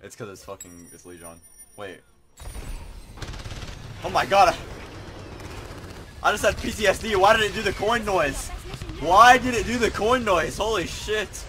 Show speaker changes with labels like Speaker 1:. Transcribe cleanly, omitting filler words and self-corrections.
Speaker 1: It's because it's Legion. Wait. Oh my god. I just had PTSD. Why did it do the coin noise? Why did it do the coin noise? Holy shit.